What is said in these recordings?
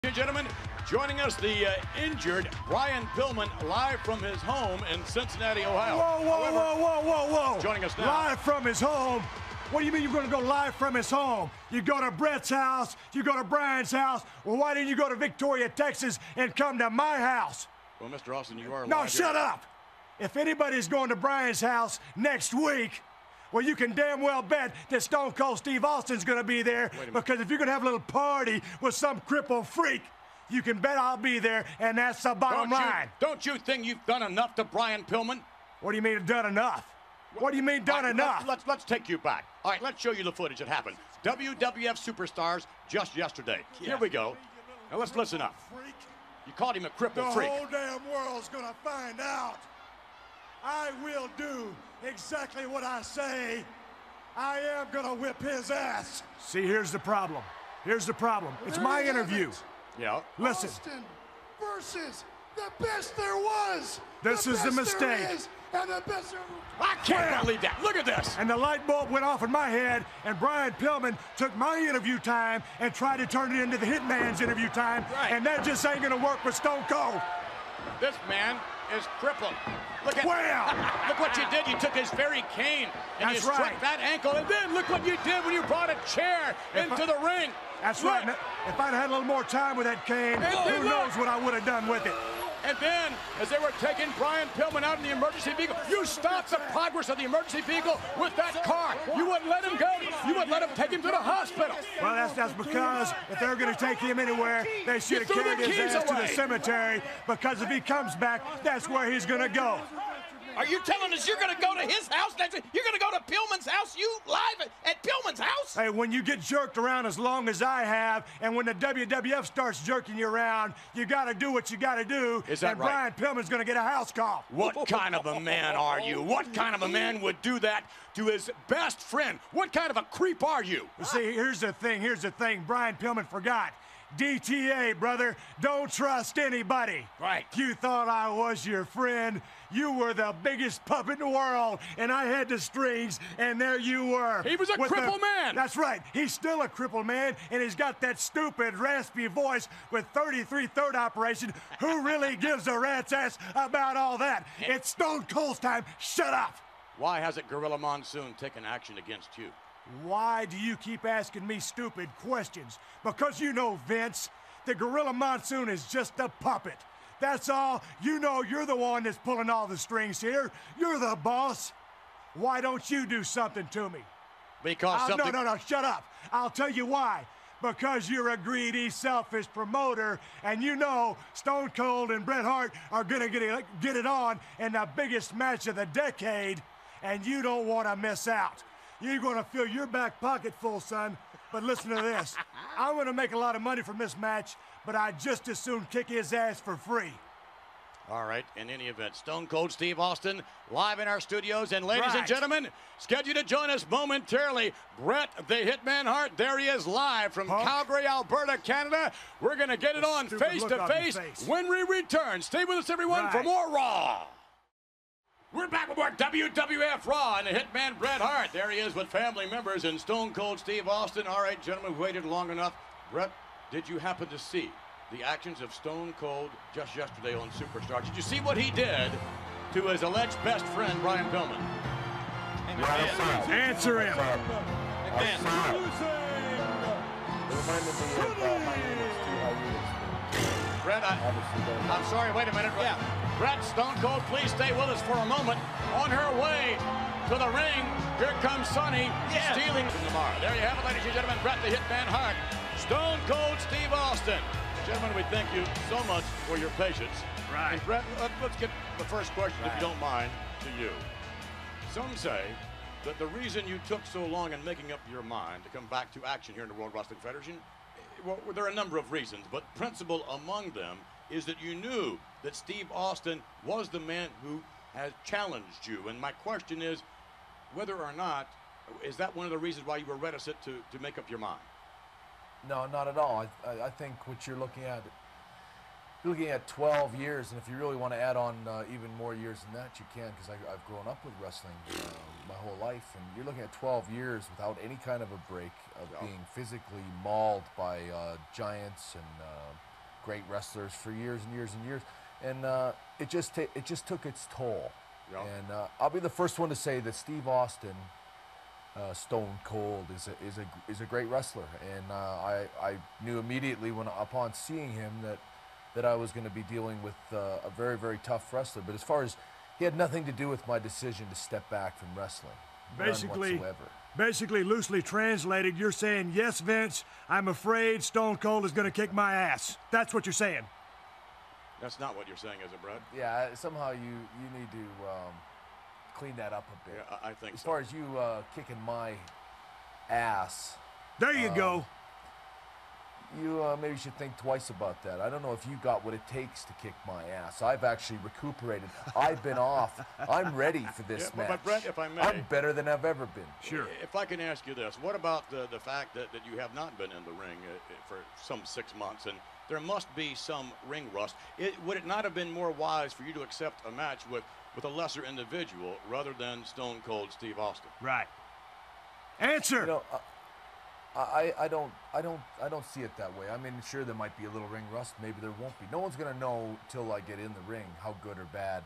Ladies and gentlemen, joining us, the injured Brian Pillman, live from his home in Cincinnati, Ohio. Whoa. Joining us now. Live from his home? What do you mean you're going to go live from his home? You go to Bret's house, you go to Brian's house. Well, why didn't you go to Victoria, Texas, and come to my house? Well, Mr. Austin, you are live. No, shut up. If anybody's going to Brian's house next week, well, you can damn well bet that Stone Cold Steve Austin's going to be there, because if you're going to have a little party with some crippled freak, you can bet I'll be there, and that's the bottom line. Don't you think you've done enough to Brian Pillman? What do you mean done enough? What do you mean done enough? Let's take you back. All right, let's show you the footage that happened. WWF superstars just yesterday. Here we go. Now let's listen up. You called him a crippled freak. The whole damn world's going to find out. I will do exactly what I say. I am going to whip his ass. See, here's the problem. Here's the problem. It's my interview. Yeah. Listen. Austin versus the best there was. This is the mistake. And the best I can't believe that. Look at this. And the light bulb went off in my head, and Brian Pillman took my interview time and tried to turn it into the Hitman's interview time, and that just ain't going to work with Stone Cold. This man is crippled. Look at Look what you did. You took his very cane and you struck that ankle, and then look what you did when you brought a chair into the ring. That's right. If I'd had a little more time with that cane, who knows what I would have done with it. And then, as they were taking Brian Pillman out in the emergency vehicle, you stopped the progress of the emergency vehicle with that car. You wouldn't let him go. You wouldn't let him take him to the hospital. Well, that's because if they're going to take him anywhere, they should have carried his ass to the cemetery, because if he comes back, that's where he's going to go. Are you telling us you're going to go to his house next week? You're going to go to Pillman's house? You live at Pillman's house? Hey, when you get jerked around as long as I have, and when the WWF starts jerking you around, you got to do what you got to do. Is that right? Brian Pillman's going to get a house call. What kind of a man are you? What kind of a man would do that to his best friend? What kind of a creep are you? Well, see, here's the thing. Brian Pillman forgot. DTA, brother. Don't trust anybody. Right. You thought I was your friend. You were the biggest puppet in the world, and I had the strings, and there you were. He was a crippled man. That's right. He's still a crippled man, and he's got that stupid, raspy voice with 33 third operation. Who really gives a rat's ass about all that? It's Stone Cold's time. Shut up. Why hasn't Gorilla Monsoon taken action against you? Why do you keep asking me stupid questions? Because you know, Vince, the Gorilla Monsoon is just a puppet. That's all. You know you're the one that's pulling all the strings here. You're the boss. Why don't you do something to me? Because something... No, shut up. I'll tell you why. Because you're a greedy, selfish promoter, and you know Stone Cold and Bret Hart are going to get it on in the biggest match of the decade, and you don't want to miss out. You're going to fill your back pocket full, son. But listen to this. I'm going to make a lot of money from this match, but I'd just as soon kick his ass for free. All right, in any event, Stone Cold Steve Austin live in our studios. And ladies and gentlemen, scheduled to join us momentarily, Bret the Hitman Hart. There he is live from Calgary, Alberta, Canada. We're going to get it on face to face when we return. Stay with us, everyone, for more Raw. We're back with more WWF Raw and the Hitman Bret Hart. There he is with family members and Stone Cold Steve Austin. All right, gentlemen, we waited long enough. Bret, did you happen to see the actions of Stone Cold just yesterday on Superstar? Did you see what he did to his alleged best friend, Brian Pillman? Answer him. Bret, I'm sorry, wait a minute. Yeah. Bret, Stone Cold, please stay with us for a moment. On her way to the ring, here comes Sonny, stealing from Lamar. There you have it, ladies and gentlemen, Bret the Hitman Hart, Stone Cold Steve Austin. Gentlemen, we thank you so much for your patience. Right. And Bret, let's get the first question, if you don't mind, to you. Some say that the reason you took so long in making up your mind to come back to action here in the World Wrestling Federation, well, there are a number of reasons, but principal among them is that you knew that Steve Austin was the man who has challenged you. And my question is, whether or not, is that one of the reasons why you were reticent to make up your mind? No, not at all. I think what you're looking at 12 years, and if you really want to add on even more years than that, you can, because I've grown up with wrestling my whole life, and you're looking at 12 years without any kind of a break of being physically mauled by giants and great wrestlers for years and years and years, and it just took its toll. Yep. And I'll be the first one to say that Steve Austin, Stone Cold, is a great wrestler, and I knew immediately upon seeing him that I was going to be dealing with a very, very tough wrestler. But as far as he had nothing to do with my decision to step back from wrestling, Basically, loosely translated, you're saying, yes, Vince, I'm afraid Stone Cold is going to kick my ass. That's what you're saying. That's not what you're saying, is it, Bret? Yeah, somehow you need to clean that up a bit. Yeah, I think as far as you kicking my ass. There you go. You maybe should think twice about that. I don't know if you got what it takes to kick my ass. I've actually recuperated. I've been off. I'm ready for this match. But Bret, if I may, I'm better than I've ever been. Sure. If I can ask you this, what about the fact that you have not been in the ring for some 6 months, and there must be some ring rust? Would it not have been more wise for you to accept a match with a lesser individual rather than Stone Cold Steve Austin? Right. Answer. You know, I don't see it that way. I mean, sure, there might be a little ring rust. Maybe there won't be. No one's gonna know till I get in the ring how good or bad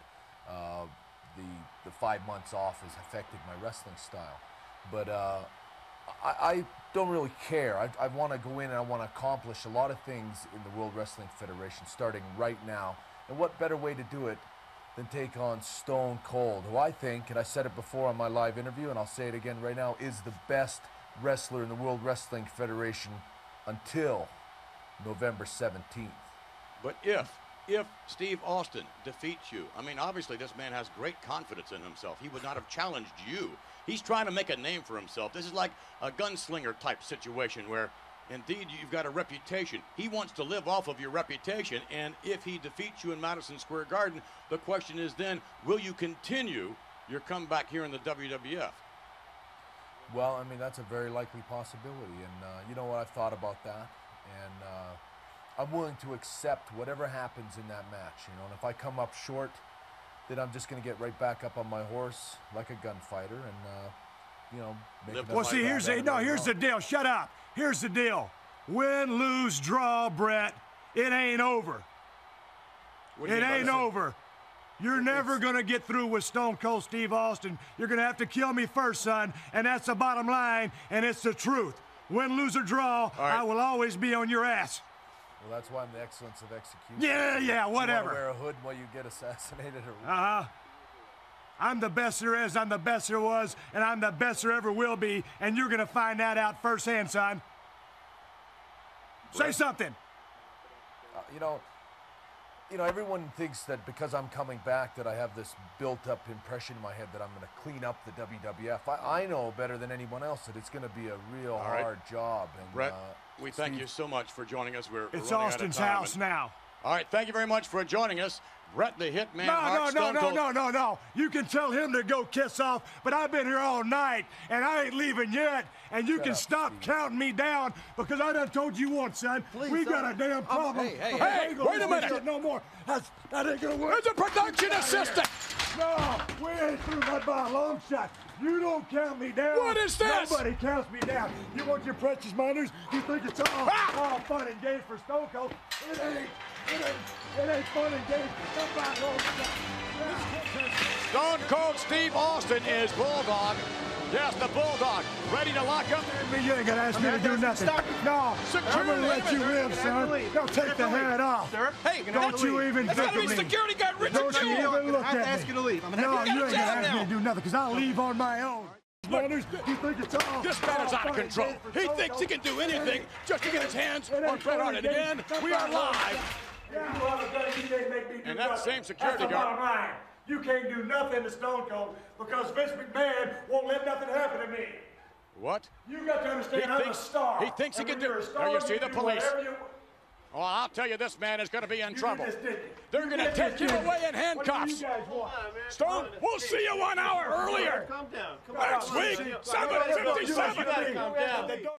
the 5 months off has affected my wrestling style. But I don't really care. I want to go in and I want to accomplish a lot of things in the World Wrestling Federation starting right now. And what better way to do it than take on Stone Cold, who I think, and I said it before on my live interview, and I'll say it again right now, is the best wrestler in the World Wrestling Federation until November 17th. But if Steve Austin defeats you, I mean, obviously this man has great confidence in himself. He would not have challenged you. He's trying to make a name for himself. This is like a gunslinger type situation where indeed you've got a reputation. He wants to live off of your reputation, and if he defeats you in Madison Square Garden, the question is then, will you continue your comeback here in the WWF? Well, I mean, that's a very likely possibility, and you know what, I've thought about that, and I'm willing to accept whatever happens in that match, you know, and if I come up short, then I'm just going to get right back up on my horse like a gunfighter and, you know, make well, see, here's the deal. Shut up. Here's the deal. Win, lose, draw, Bret, it ain't over. It ain't over. You're never going to get through with Stone Cold Steve Austin. You're going to have to kill me first, son, and that's the bottom line, and it's the truth. Win, lose, or draw, I will always be on your ass. Well, that's why I'm the excellence of execution. Yeah, whatever. You wear a hood while you get assassinated or I'm the best there is, I'm the best there was, and I'm the best there ever will be, and you're going to find that out firsthand, son. Say something. You know, everyone thinks that because I'm coming back that I have this built-up impression in my head that I'm going to clean up the WWF. I know better than anyone else that it's going to be a real hard job. And, Bret, we thank you so much for joining us. It's Austin's house now. All right, thank you very much for joining us. Bret the Hitman Hart. No. You can tell him to go kiss off, but I've been here all night, and I ain't leaving yet. And you can stop counting me down because I done told you once, son. Please, we got a damn problem. Hey, wait a minute. No more. That ain't gonna work. There's a production assistant. No, we ain't through that by a long shot. You don't count me down. What is this? Nobody counts me down. You want your precious minors? You think it's all fun and games for Stone Cold? It ain't. It ain't fun and games. Stone Cold Steve Austin is Bulldog. Yes, the Bulldog. Ready to lock up. You ain't gonna ask me to do nothing. No, I'm gonna let you live, son. Don't take the hat off. Sir, hey, don't you even think of me. Security guard Richard. Don't you even look at me. I have to ask you to leave. No, you ain't gonna ask me to do nothing, because I'll leave on my own. You think it's all? This man is out of control. He thinks he can do anything just to get his hands on Bret Hart. And again, we are live. And that same security guard. You can't do nothing to Stone Cold because Vince McMahon won't let nothing happen to me. What? You got to understand, I'm a star. He thinks he can do it. Now you see the police. Oh, I'll tell you, this man is going to be in trouble. They're going to take you away in handcuffs. Stone, we'll see you 1 hour earlier. Calm down. Next week, 7:57.